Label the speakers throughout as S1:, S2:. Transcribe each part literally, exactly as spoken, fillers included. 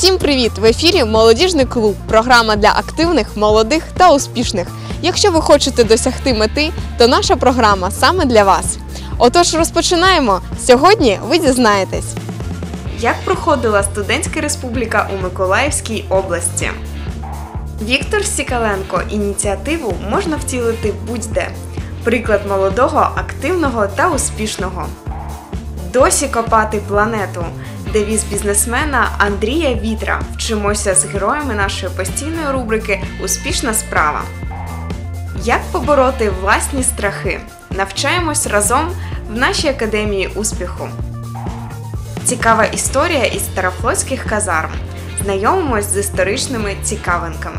S1: Всім привіт! В ефірі «Молодіжний клуб» – програма для активних, молодих та успішних. Якщо ви хочете досягти мети, то наша програма саме для вас. Отож, розпочинаємо! Сьогодні ви дізнаєтесь, як проходила студентська республіка у Миколаївській області. Віктор Сікаленко ініціативу можна втілити будь-де. Приклад молодого, активного та успішного. Досі копати планету. Девіз бізнесмена Андрія Вітра. Вчимося з героями нашої постійної рубрики «Успішна справа». Як побороти власні страхи? Навчаємось разом в нашій академії успіху. Цікава історія із старофлотських казарм. Знайомимось з історичними цікавинками.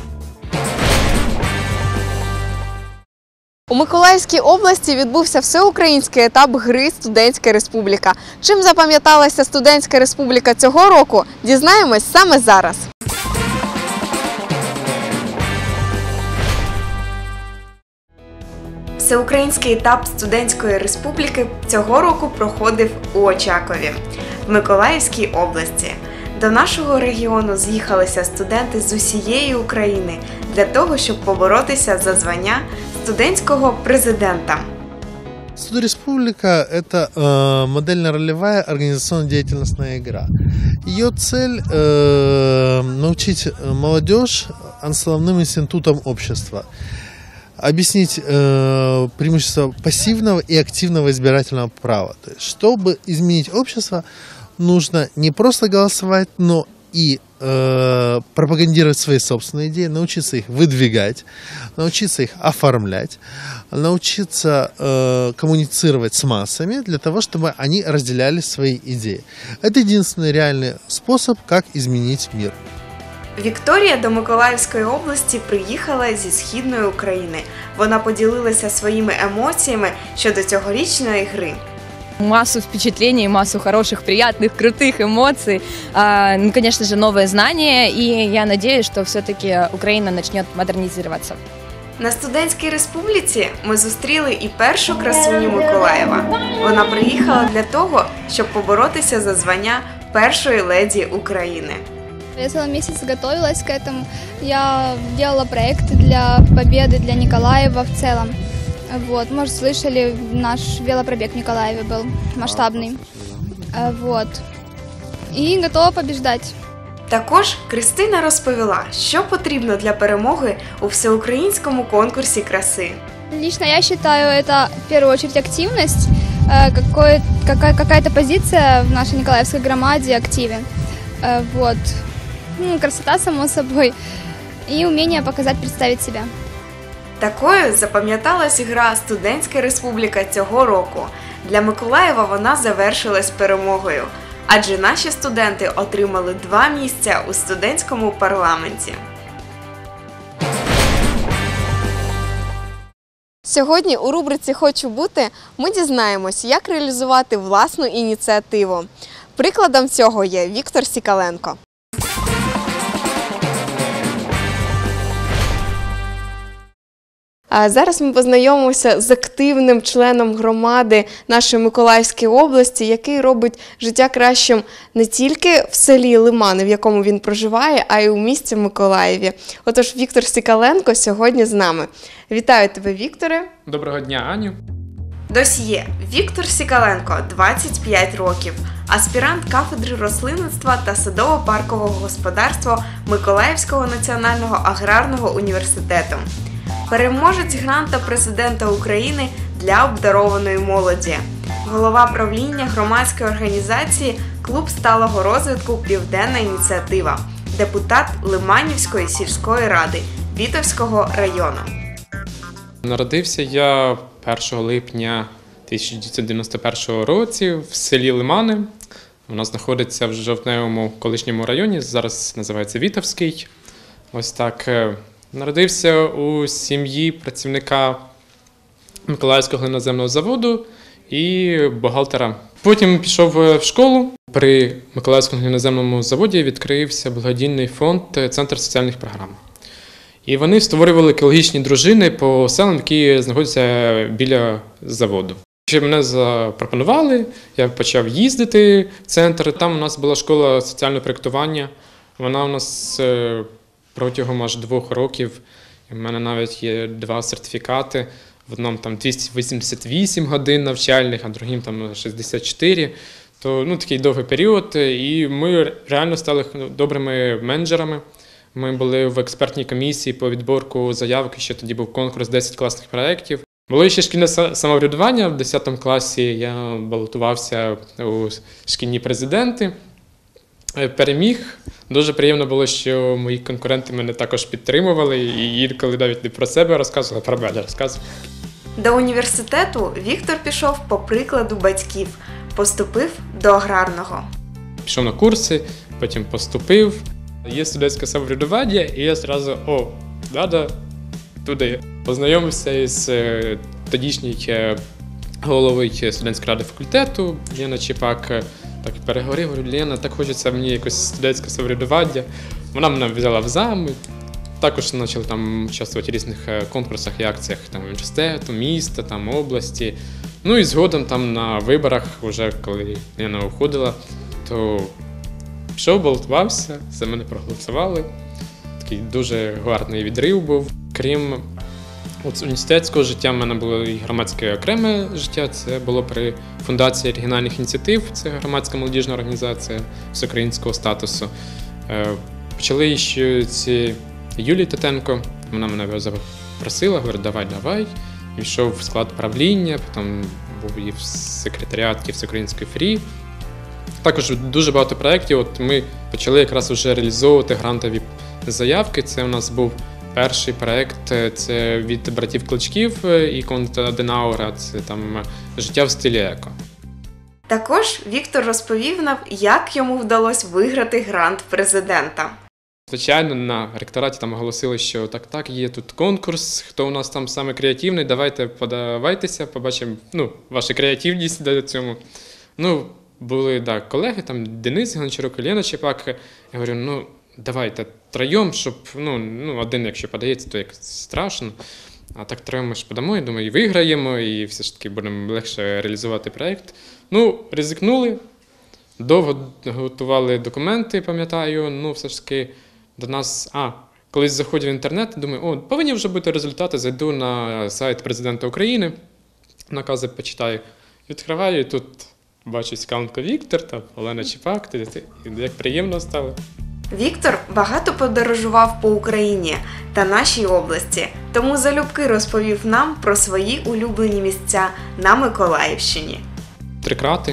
S1: У Миколаївській області відбувся всеукраїнський етап гри «Студентська республіка». Чим запам'яталася студентська республіка цього року, дізнаємось саме зараз. Всеукраїнський етап студентської республіки цього року проходив у Очакові, в Миколаївській області. До нашого регіону з'їхалися студенти з усієї України для того, щоб поборотися за звання студентського президента.
S2: Студреспублика – это э, модельно-ролевая организационно-деятельностная игра. Ее цель э, – научить молодежь основным институтам общества, объяснить э, преимущество пассивного и активного избирательного права. То есть, чтобы изменить общество, нужно не просто голосовать, но и э, пропагандировать свои собственные идеи, научиться их выдвигать, научиться их оформлять, научиться э, коммуницировать с массами для того, чтобы они разделяли свои идеи. Это единственный реальный способ, как изменить мир.
S1: Вікторія до Миколаївської області приїхала зі Східної України. Вона поділилася своїми емоціями щодо цьогорічної гри.
S3: Массу впечатлений, массу хороших, приятных, крутых эмоций, ну, конечно же, новые знания, и я надеюсь, что все-таки Украина начнет модернизироваться.
S1: На студентській республіці ми зустріли і першу красуню Миколаєва. Вона приїхала для того, щоб поборотися за звання першої леді України.
S4: Я целый месяц готовилась к этому. Я делала проекты для победы, для Николаева в целом. Вот, может, слышали, наш велопробег в Николаеве был масштабный. Вот. И готова побеждать.
S1: Також Кристина розповіла, що потрібно для перемоги у всеукраїнському конкурсі краси.
S4: Лично я считаю, это в первую очередь активность, какая-то позиция в нашей Николаевской громаде активен. Вот. Ну, красота, само собой, и умение показать, представить себя.
S1: Такою запам'яталась гра «Студентська республіка» цього року. Для Миколаєва вона завершилась перемогою, адже наші студенти отримали два місця у студентському парламенті. Сьогодні у рубриці «Хочу бути» ми дізнаємось, як реалізувати власну ініціативу. Прикладом цього є Віктор Сікаленко. А зараз ми познайомимося з активним членом громади нашої Миколаївської області, який робить життя кращим не тільки в селі Лимани, в якому він проживає, а й у місті Миколаєві. Отож, Віктор Сікаленко сьогодні з нами. Вітаю тебе, Вікторе.
S5: Доброго дня, Аню.
S1: Досьє. Віктор Сікаленко, двадцять п'ять років. Аспірант кафедри рослинництва та садово-паркового господарства Миколаївського національного аграрного університету. Переможець гранта президента України для обдарованої молоді. Голова правління громадської організації «Клуб сталого розвитку Південна ініціатива». Депутат Лиманівської сільської ради Вітовського району.
S5: Народився я першого липня тисяча дев'ятсот дев'яносто першого році в селі Лимани. Воно знаходиться в Жовтневому колишньому районі, зараз називається Вітовський. Ось так. Народився у сім'ї працівника Миколаївського глиноземного заводу і бухгалтера. Потім пішов в школу. При Миколаївському глиноземному заводі відкрився благодійний фонд «Центр соціальних програм». І вони створювали екологічні дружини по селам, які знаходяться біля заводу. Мене запропонували, я почав їздити в центр. Там у нас була школа соціального проєктування. Вона у нас е, протягом аж двох років, у мене навіть є два сертифікати. В одному там двісті вісімдесят вісім годин навчальних, а другим там шістдесят чотири. То ну, такий довгий період, і ми реально стали добрими менеджерами. Ми були в експертній комісії по відборку заявок, ще тоді був конкурс десять класних проєктів. Було ще шкільне самоврядування, в десятому класі я балотувався у шкільні президенти, переміг. Дуже приємно було, що мої конкуренти мене також підтримували, і інколи навіть не про себе розказували, а про мене розказували.
S1: До університету Віктор пішов по прикладу батьків. Поступив до аграрного.
S5: Пішов на курси, потім поступив. Є студентське самоврядування, і я одразу, о, треба туди. Познайомився із тодішньою головою студентської ради факультету, Лена Чіпак. Так переговорив, говорю, Лена, так хочеться мені якось студентське самоврядування. Вона мене взяла в зам. Також почали там участвувати в різних конкурсах і акціях там, університету, міста, там, області. Ну і згодом там на виборах, вже коли Лена уходила, то пішов, балотувався, за мене проголосували. Такий дуже гарний відрив був. Крім от, університетського життя, в мене було і громадське окреме життя. Це було при фундації регіональних ініціатив, це громадська молодіжна організація всеукраїнського статусу. Почали ще ці Юлії Титенко, вона мене запросила, говорить, давай, давай. І йшов в склад правління, потім був і в секретаріаті Всеукраїнської ФРІ. Також дуже багато проєктів. От ми почали якраз вже реалізовувати грантові заявки. Це у нас був перший проєкт, це від братів Кличків і Конрада Аденауера, це там «Життя в стилі еко».
S1: Також Віктор розповів нам, як йому вдалося виграти грант президента.
S5: Звичайно, на ректораті там оголосили, що так-так, є тут конкурс, хто у нас там саме креативний, давайте подавайтеся, побачимо ну, вашу креативність до цьому. Ну, були да, колеги, там Денис Гончарук, Лена Чепак. Я говорю, ну, давайте троєм, щоб, ну, ну, один, якщо подається, то як страшно. А так троєм ми ж подамо, я думаю, і виграємо, і все ж таки будемо легше реалізувати проєкт. Ну, ризикнули, довго готували документи, пам'ятаю, ну, все ж таки до нас, а, колись заходив в інтернет, думаю, о, повинні вже бути результати, зайду на сайт президента України, накази почитаю, відкриваю, і тут бачу Скаленко Віктор, там Олена Чіпак, як приємно стало.
S1: Віктор багато подорожував по Україні та нашій області, тому залюбки розповів нам про свої улюблені місця на Миколаївщині.
S5: Трикрати,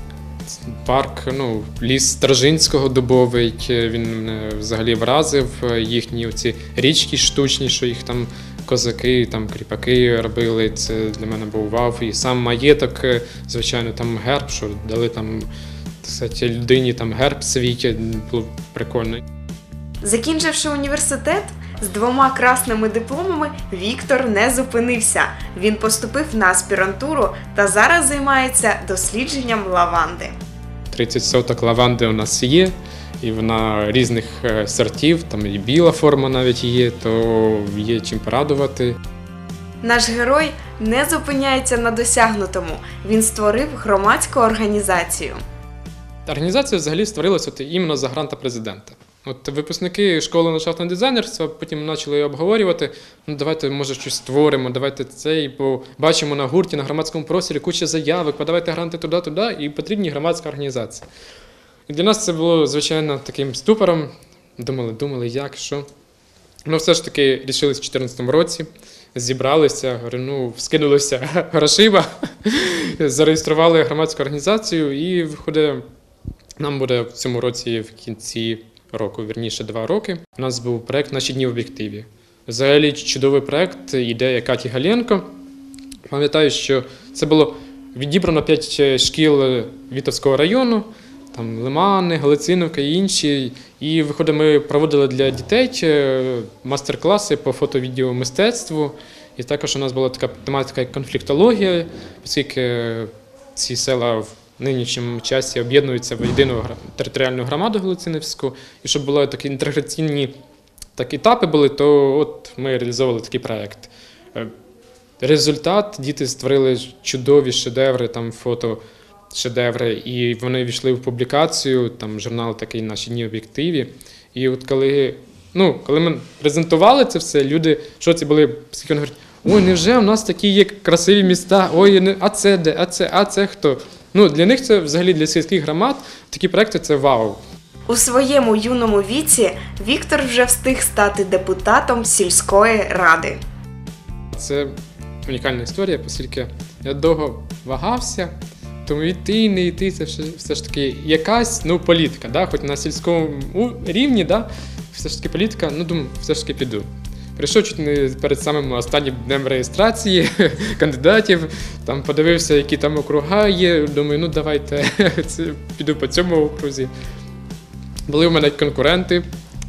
S5: парк, ну, ліс Стражинського дубовий, він мене взагалі вразив, їхні оці річки штучні, що їх там козаки, там кріпаки робили, це для мене був вау. І сам маєток, звичайно, там герб, що дали там, кстати, людині там герб свій, було прикольно.
S1: Закінчивши університет, з двома красними дипломами Віктор не зупинився. Він поступив на аспірантуру та зараз займається дослідженням лаванди.
S5: тридцять соток лаванди у нас є, і вона різних сортів, там і біла форма навіть є, то є чим порадувати.
S1: Наш герой не зупиняється на досягнутому. Він створив громадську організацію.
S5: Організація взагалі створилася от іменно за гранта президента. От випускники школи ландшафтного дизайнерства потім почали обговорювати, ну давайте, може, щось створимо, давайте цей, бо бачимо на гурті, на громадському просторі куча заявок, подавайте гранти туди-туди, і потрібні громадська організація. І для нас це було, звичайно, таким ступором. Думали, думали, як, що. Ну, все ж таки, рішились в дві тисячі чотирнадцятому році, зібралися, говорю, ну, скинулися грошима, зареєстрували громадську організацію, і виходить, нам буде в цьому році в кінці року, вірніше два роки. У нас був проєкт «Наші дні в об'єктиві». Взагалі чудовий проєкт, ідея Каті Галенко. Пам'ятаю, що це було відібрано п'ять шкіл Вітовського району, там Лимани, Галициновка і інші. І, виходить, ми проводили для дітей мастер-класи по фото-відеомистецтву. І також у нас була така тематика як конфліктологія, оскільки ці села в нинішньому часі об'єднуються в єдину територіальну громаду Галицинівську. І щоб були такі інтеграційні так, етапи були, то от ми реалізовували такий проєкт. Результат, діти створили чудові шедеври, там фото шедеври, і вони війшли в публікацію, там журнал такий «Наші дні в об'єктиві». І от коли, ну, коли ми презентували це все, люди в шоці були, скільки вони говорять: ой, невже у нас такі є красиві міста, ой, а це де, а це, а це хто? Ну, для них це, взагалі, для сільських громад, такі проекти – це вау.
S1: У своєму юному віці Віктор вже встиг стати депутатом сільської ради.
S5: Це унікальна історія, оскільки я довго вагався, тому йти, не йти – це все, все ж таки якась, ну, політика, да? Хоч на сільському рівні, да? Все ж таки політика, ну, думаю, все ж таки піду. Прийшов чуть не перед самим останнім днем реєстрації кандидатів, там подивився, які там округа є, думаю, ну давайте піду по цьому окрузі. Були в мене конкуренти,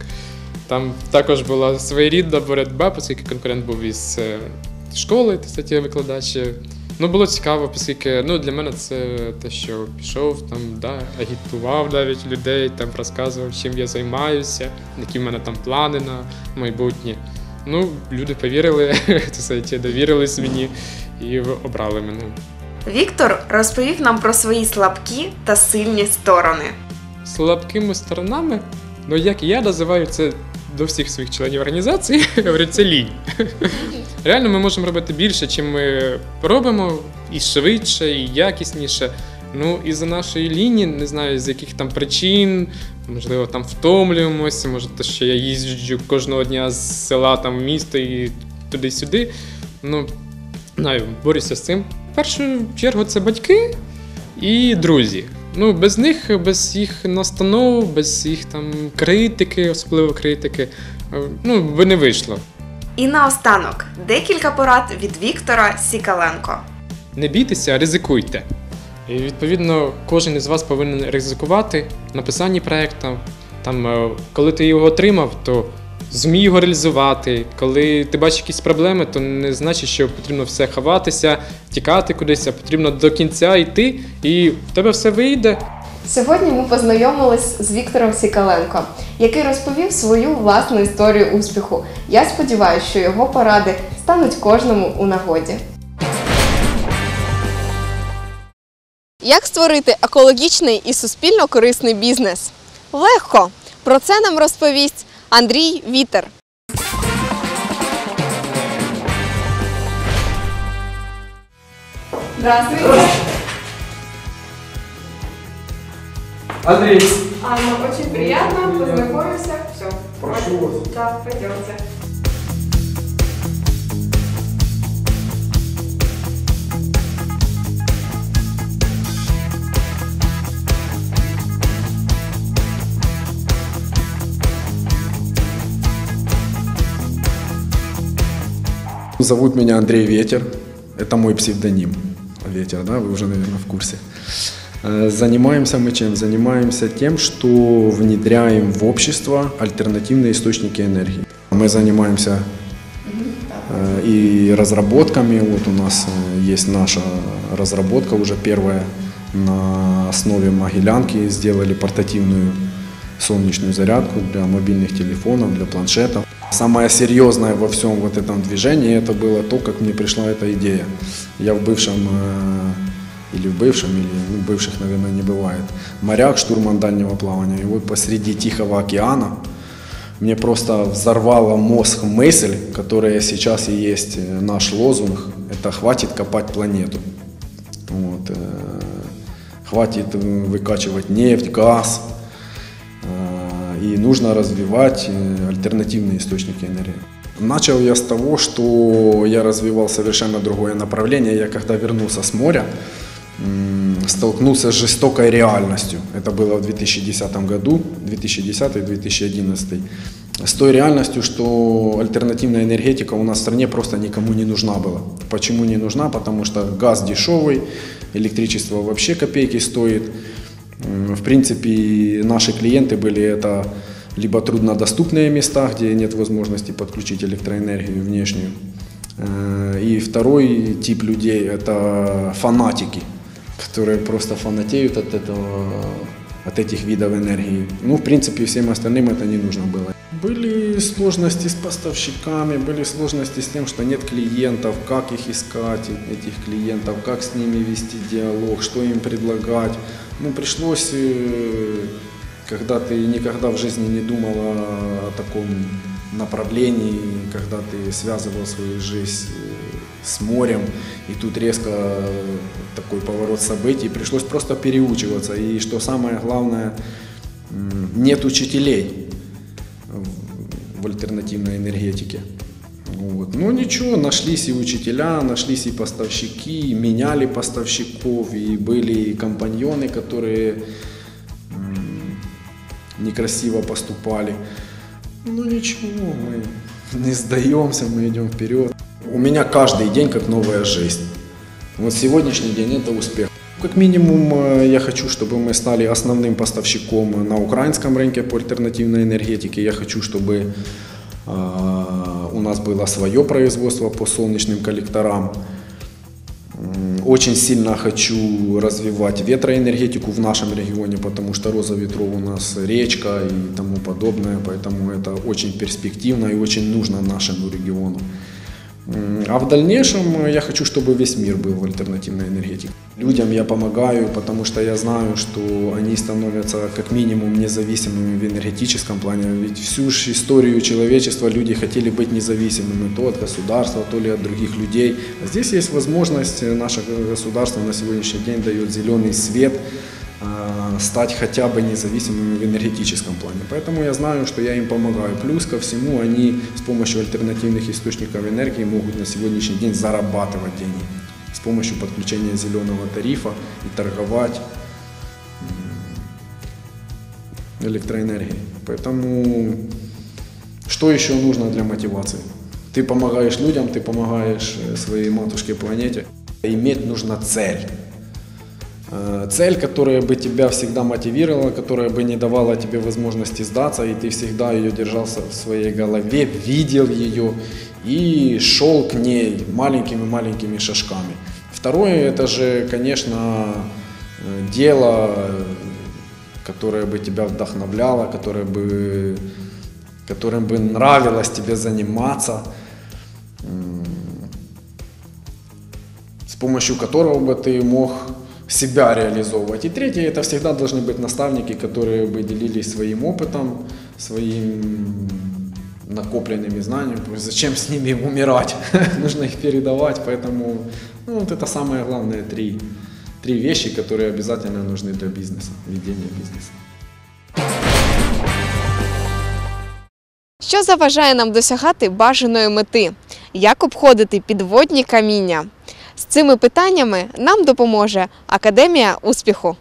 S5: там також була своєрідна боротьба, оскільки конкурент був із школи, кстати, викладач. Ну, було цікаво, оскільки, ну, для мене це те, що пішов, там, да, агітував навіть людей, там розказував, чим я займаюся, які в мене там плани на майбутнє. Ну, люди повірили, довірились мені і обрали мене.
S1: Віктор розповів нам про свої слабкі та сильні сторони.
S5: Слабкими сторонами, ну, як я називаю це до всіх своїх членів організації, говорю, це лінь. Реально ми можемо робити більше, чим ми робимо, і швидше, і якісніше. Ну, із-за нашої лінії, не знаю, з яких там причин, можливо, там втомлюємося, може, те, що я їжджу кожного дня з села там в місто і туди-сюди. Ну, знаю, борюся з цим. В першу чергу це батьки і друзі. Ну, без них, без їх настанов, без їх там критики, особливо критики, ну, би не вийшло.
S1: І наостанок, декілька порад від Віктора Сікаленко.
S5: Не бійтеся, ризикуйте. І, відповідно, кожен із вас повинен ризикувати в написанні проєкту. Там, коли ти його отримав, то зумій його реалізувати. Коли ти бачиш якісь проблеми, то не значить, що потрібно все ховатися, тікати кудись, а потрібно до кінця йти, і в тебе все вийде.
S1: Сьогодні ми познайомились з Віктором Сікаленко, який розповів свою власну історію успіху. Я сподіваюся, що його поради стануть кожному у нагоді. Як створити екологічний і суспільно корисний бізнес? Легко! Про це нам розповість Андрій Вітер. Здравствуйте.
S6: Андрей.
S1: Анна, очень приятно, познакомимся. Все.
S6: Прошу вас.
S1: Да, пойдемте.
S6: Зовут меня Андрей Ветер. Это мой псевдоним. Ветер, да, вы уже, наверное, в курсе. Занимаемся мы чем? Занимаемся тем, что внедряем в общество альтернативные источники энергии. Мы занимаемся и разработками. Вот у нас есть наша разработка, уже первая на основе Могилянки. Сделали портативную солнечную зарядку для мобильных телефонов, для планшетов. Самое серьезное во всем вот этом движении это было то, как мне пришла эта идея. Я в бывшем, или в бывшем, или ну, бывших, наверное, не бывает, моряк, штурман дальнего плавания. И вот посреди Тихого океана мне просто взорвала мозг мысль, которая сейчас и есть наш лозунг, это «Хватит копать планету». Вот. Хватит выкачивать нефть, газ. И нужно развивать альтернативные источники энергии. Начал я с того, что я развивал совершенно другое направление. Я когда вернулся с моря, столкнулся с жестокой реальностью. Это было в две тысячи десятом году, две тысячи десятый — две тысячи одиннадцатый. С той реальностью, что альтернативная энергетика у нас в стране просто никому не нужна была. Почему не нужна? Потому что газ дешевый, электричество вообще копейки стоит. В принципе, наши клиенты были это либо труднодоступные места, где нет возможности подключить электроэнергию внешнюю. И второй тип людей – это фанатики, которые просто фанатеют от этого, от этих видов энергии. Ну, в принципе, всем остальным это не нужно было. Были сложности с поставщиками, были сложности с тем, что нет клиентов, как их искать, этих клиентов, как с ними вести диалог, что им предлагать. Ну, пришлось, когда ты никогда в жизни не думал о таком направлении, когда ты связывал свою жизнь с морем, и тут резко такой поворот событий, пришлось просто переучиваться. И что самое главное, нет учителей в альтернативной энергетике. Вот. Ну ничего, нашлись и учителя, нашлись и поставщики, меняли поставщиков, и были и компаньоны, которые некрасиво поступали. Ну ничего, мы не сдаемся, мы идем вперед. У меня каждый день как новая жизнь. Вот сегодняшний день это успех. Как минимум я хочу, чтобы мы стали основным поставщиком на украинском рынке по альтернативной энергетике. Я хочу, чтобы э, у нас было свое производство по солнечным коллекторам. Очень сильно хочу развивать ветроэнергетику в нашем регионе, потому что роза ветров у нас речка и тому подобное, поэтому это очень перспективно и очень нужно нашему региону. А в дальнейшем я хочу, чтобы весь мир был в альтернативной энергетике. Людям я помогаю, потому что я знаю, что они становятся как минимум независимыми в энергетическом плане. Ведь всю историю человечества люди хотели быть независимыми то от государства, то ли от других людей. А здесь есть возможность, наше государство на сегодняшний день дает зеленый свет, стать хотя бы независимыми в энергетическом плане. Поэтому я знаю, что я им помогаю. Плюс ко всему, они с помощью альтернативных источников энергии могут на сегодняшний день зарабатывать деньги с помощью подключения зеленого тарифа и торговать электроэнергией. Поэтому что еще нужно для мотивации? Ты помогаешь людям, ты помогаешь своей матушке планете. Иметь нужно цель. Цель, которая бы тебя всегда мотивировала, которая бы не давала тебе возможности сдаться, и ты всегда ее держался в своей голове, видел ее и шел к ней маленькими-маленькими шажками. Второе, это же, конечно, дело, которое бы тебя вдохновляло, которое бы, которым бы нравилось тебе заниматься, с помощью которого бы ты мог себя реализовывать. И третье, это всегда должны быть наставники, которые бы делились своим опытом, своим накопленными знаниями. Зачем с ними умирать? Нужно их передавать. Поэтому ну, вот это самые главные три, три вещи, которые обязательно нужны для бизнеса, ведения бизнеса.
S1: Що заважає нам досягати бажаної мети? Як обходити підводні каміння? З цими питаннями нам допоможе Академія успіху.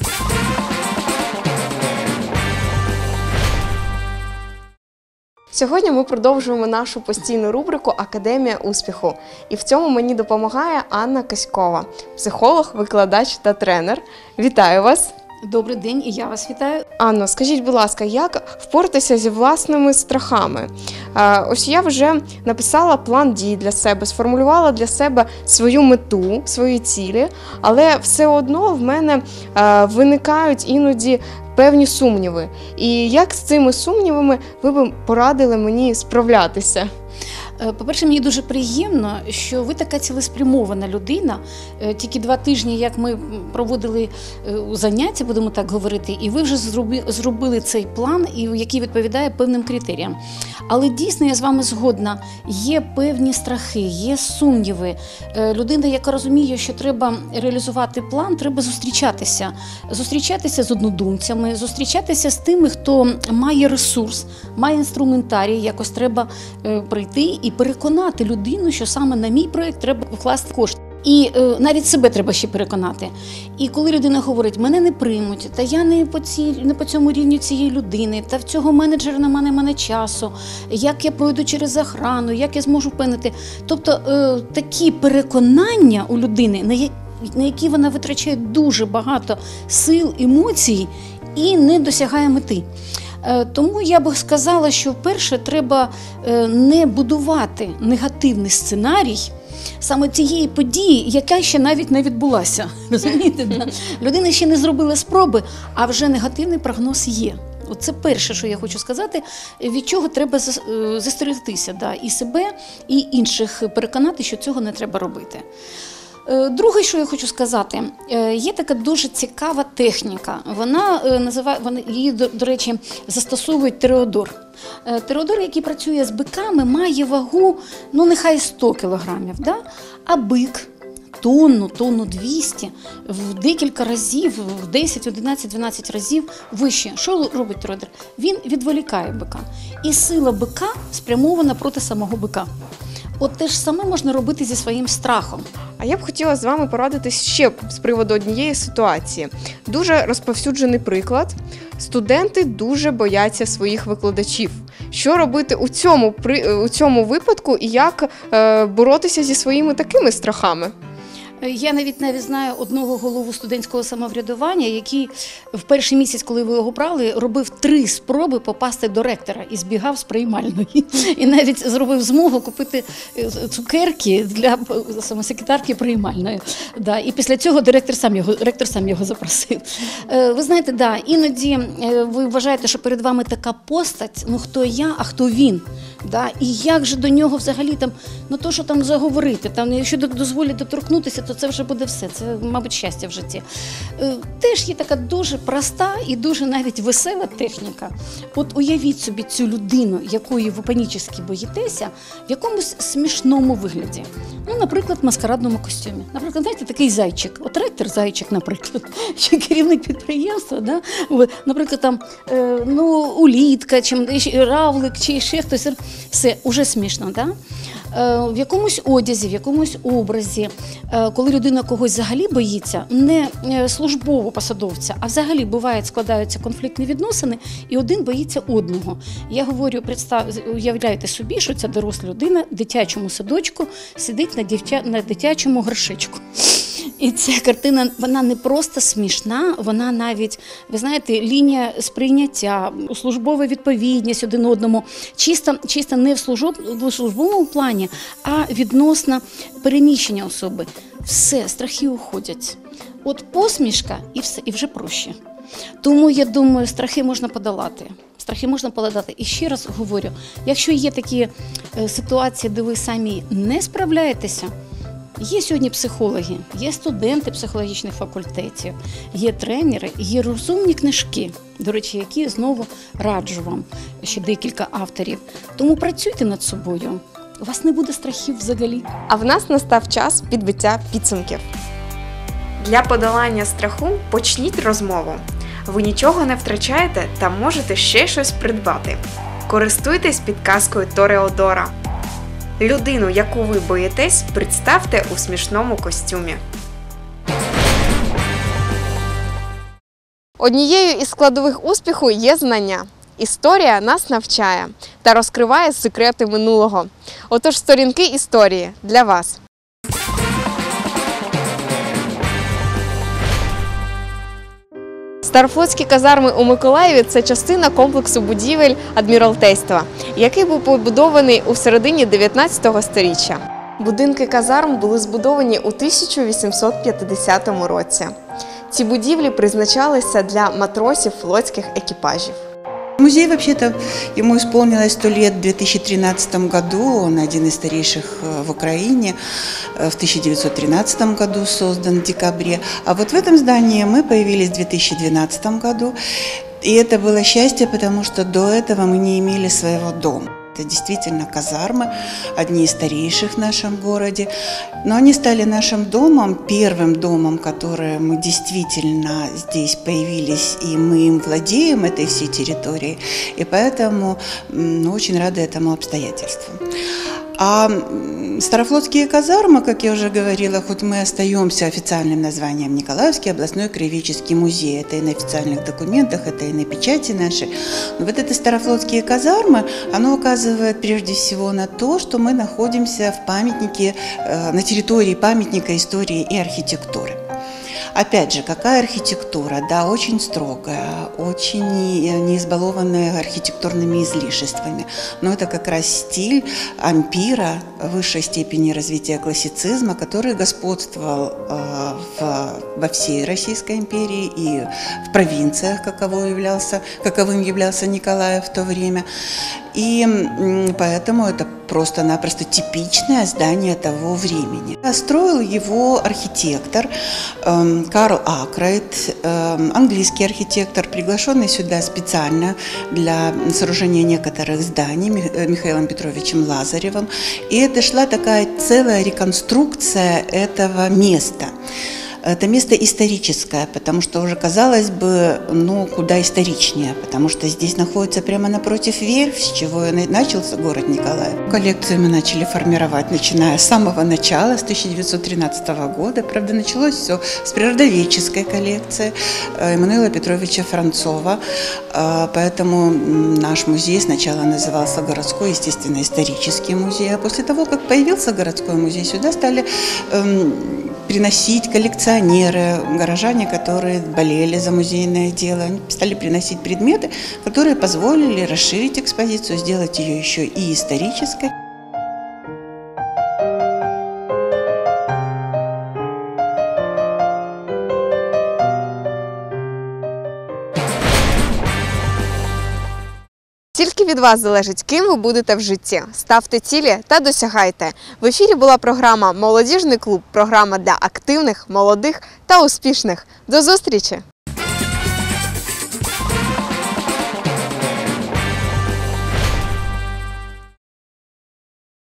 S1: Сьогодні ми продовжуємо нашу постійну рубрику «Академія успіху». І в цьому мені допомагає Анна Каськова, психолог, викладач та тренер. Вітаю вас!
S7: Добрий день, і я вас вітаю.
S1: Анно, скажіть, будь ласка, як впоратися зі власними страхами? Ось я вже написала план дій для себе, сформулювала для себе свою мету, свої цілі, але все одно в мене виникають іноді певні сумніви. І як з цими сумнівами ви б порадили мені справлятися?
S7: По-перше, мені дуже приємно, що ви така цілеспрямована людина. Тільки два тижні, як ми проводили заняття, будемо так говорити, і ви вже зробили цей план, який відповідає певним критеріям. Але дійсно, я з вами згодна, є певні страхи, є сумніви. Людина, яка розуміє, що треба реалізувати план, треба зустрічатися. Зустрічатися з однодумцями, зустрічатися з тими, хто має ресурс, має інструментарій, якось треба прийти і переконати людину, що саме на мій проєкт треба вкласти кошти. І е, навіть себе треба ще переконати. І коли людина говорить, мене не приймуть, та я не по, ці, не по цьому рівню цієї людини, та в цього менеджера немає мене часу, як я пройду через охрану, як я зможу впевнити. Тобто е, такі переконання у людини, на, я, на які вона витрачає дуже багато сил, емоцій і не досягає мети. Тому я б сказала, що вперше треба не будувати негативний сценарій саме цієї події, яка ще навіть не відбулася. Розумієте? Да? Людина ще не зробила спроби, а вже негативний прогноз є. От це перше, що я хочу сказати, від чого треба застерегтися, да, і себе, і інших переконати, що цього не треба робити. Друге, що я хочу сказати, є така дуже цікава техніка. Вона називає, вона, її, до, до речі, застосовують Тореодор. Тореодор, який працює з биками, має вагу, ну, нехай сто кілограмів, да? А бик тонну, тонну двісті, в декілька разів, в десять, одинадцять, дванадцять разів вище. Що робить Тореодор? Він відволікає бика. І сила бика спрямована проти самого бика. От те ж саме можна робити зі своїм страхом.
S1: А я б хотіла з вами порадитись ще з приводу однієї ситуації. Дуже розповсюджений приклад. Студенти дуже бояться своїх викладачів. Що робити у цьому, у цьому випадку і як е, боротися зі своїми такими страхами?
S7: Я навіть навіть знаю одного голову студентського самоврядування, який в перший місяць, коли ви його брали, робив три спроби попасти до ректора і збігав з приймальної. І навіть зробив змогу купити цукерки для секретарки приймальної. Да. І після цього директор сам його, ректор сам його запросив. Ви знаєте, да, іноді ви вважаєте, що перед вами така постать, ну хто я, а хто він. Да? І як же до нього взагалі там, ну то, що там заговорити, там, якщо дозволять доторкнутися, то це вже буде все, це, мабуть, щастя в житті. Е, теж є така дуже проста і дуже навіть весела техніка. От уявіть собі цю людину, якої ви панічно боїтеся, в якомусь смішному вигляді. Ну, наприклад, в маскарадному костюмі. Наприклад, знаєте, такий зайчик, от ректор зайчик, наприклад, чи керівник підприємства, да? Наприклад, там, е, ну, улітка, чи равлик, чи ще хтось. Все, уже смішно, да? Е, в якомусь одязі, в якомусь образі, е, коли людина когось взагалі боїться, не службового посадовця, а взагалі буває, складаються конфліктні відносини, і один боїться одного. Я говорю, представ, уявляйте собі, що ця доросла людина в дитячому садочку сидить на, дівча, на дитячому горшечку. І ця картина, вона не просто смішна, вона навіть, ви знаєте, лінія сприйняття, службова відповідність один одному, чисто, чисто не в, служб, в службовому плані, а відносно переміщення особи. Все, страхи уходять. От посмішка і все, і вже проще. Тому, я думаю, страхи можна подолати. Страхи можна подолати. І ще раз говорю, якщо є такі ситуації, де ви самі не справляєтеся, є сьогодні психологи, є студенти психологічних факультетів, є тренери, є розумні книжки, до речі, які знову раджу вам, ще декілька авторів. Тому працюйте над собою, у вас не буде страхів взагалі.
S1: А в нас настав час підбиття підсумків. Для подолання страху почніть розмову. Ви нічого не втрачаєте та можете ще щось придбати. Користуйтесь підказкою Тореодора. Людину, яку ви боїтесь, представте у смішному костюмі. Однією із складових успіху є знання. Історія нас навчає та розкриває секрети минулого. Отож, сторінки історії для вас. Старофлотські казарми у Миколаєві – це частина комплексу будівель Адміралтейства, який був побудований у середині дев'ятнадцятого сторіччя. Будинки казарм були збудовані у тисяча вісімсот п'ятдесятому році. Ці будівлі призначалися для матросів флотських екіпажів.
S8: Музей, вообще-то, ему исполнилось сто лет в две тысячи тринадцатом году, он один из старейших в Украине, в тысяча девятьсот тринадцатом году создан в декабре. А вот в этом здании мы появились в две тысячи двенадцатом году, и это было счастье, потому что до этого мы не имели своего дома. Это действительно казармы, одни из старейших в нашем городе, но они стали нашим домом, первым домом, который мы действительно здесь появились, и мы им владеем, этой всей территорией, и поэтому ну, очень рады этому обстоятельству. А Старофлотские казармы, как я уже говорила, хоть мы остаемся официальным названием Николаевский областной краеведческий музей, это и на официальных документах, это и на печати нашей, но вот это Старофлотские казармы, оно указывает прежде всего на то, что мы находимся в памятнике, на территории памятника истории и архитектуры. Опять же, какая архитектура? Да, очень строгая, очень не не избалованная архитектурными излишествами. Но это как раз стиль ампира высшей степени развития классицизма, который господствовал э, в, во всей Российской империи и в провинциях, каково являлся, каковым являлся Николаев в то время. И м, поэтому это просто-напросто типичное здание того времени. Строил его архитектор э, Карл Акрейт, э, английский архитектор, приглашенный сюда специально для сооружения некоторых зданий Михаилом Петровичем Лазаревым. И это шла такая целая реконструкция этого места. Это место историческое, потому что уже, казалось бы, ну, куда историчнее, потому что здесь находится прямо напротив верфь, с чего и начался город Николаев. Коллекцию мы начали формировать, начиная с самого начала, с тысяча девятьсот тринадцатого года. Правда, началось все с природоведческой коллекции Эммануила Петровича Францова, поэтому наш музей сначала назывался городской, естественно-исторический музей, а после того, как появился городской музей, сюда стали эм, приносить коллекционеры, горожане, которые болели за музейное дело, они стали приносить предметы, которые позволили расширить экспозицию, сделать ее еще и исторической.
S1: Тільки від вас залежить, ким ви будете в житті. Ставте цілі та досягайте. В ефірі була програма «Молодіжний клуб», програма для активних, молодих та успішних. До зустрічі!